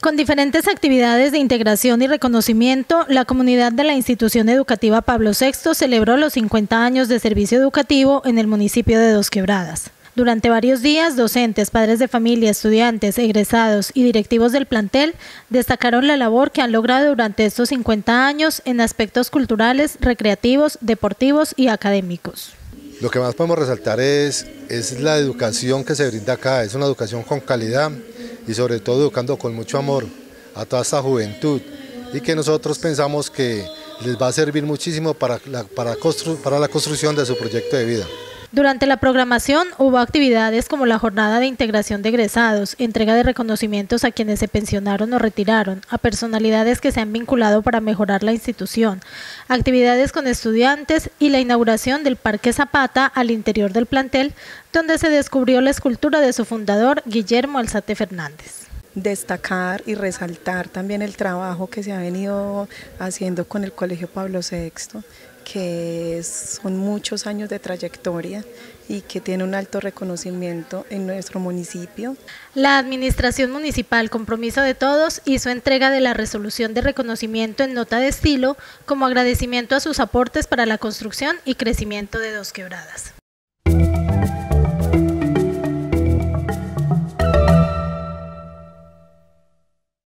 Con diferentes actividades de integración y reconocimiento, la comunidad de la institución educativa Pablo VI celebró los 50 años de servicio educativo en el municipio de Dos Quebradas. Durante varios días, docentes, padres de familia, estudiantes, egresados y directivos del plantel destacaron la labor que han logrado durante estos 50 años en aspectos culturales, recreativos, deportivos y académicos. Lo que más podemos resaltar es la educación que se brinda acá, es una educación con calidad y sobre todo educando con mucho amor a toda esta juventud y que nosotros pensamos que les va a servir muchísimo para la construcción de su proyecto de vida. Durante la programación hubo actividades como la jornada de integración de egresados, entrega de reconocimientos a quienes se pensionaron o retiraron, a personalidades que se han vinculado para mejorar la institución, actividades con estudiantes y la inauguración del Parque Zapata al interior del plantel, donde se descubrió la escultura de su fundador, Guillermo Alzate Fernández. Destacar y resaltar también el trabajo que se ha venido haciendo con el Colegio Pablo VI, que son muchos años de trayectoria y que tiene un alto reconocimiento en nuestro municipio. La Administración Municipal Compromiso de Todos hizo entrega de la resolución de reconocimiento en nota de estilo como agradecimiento a sus aportes para la construcción y crecimiento de Dos Quebradas.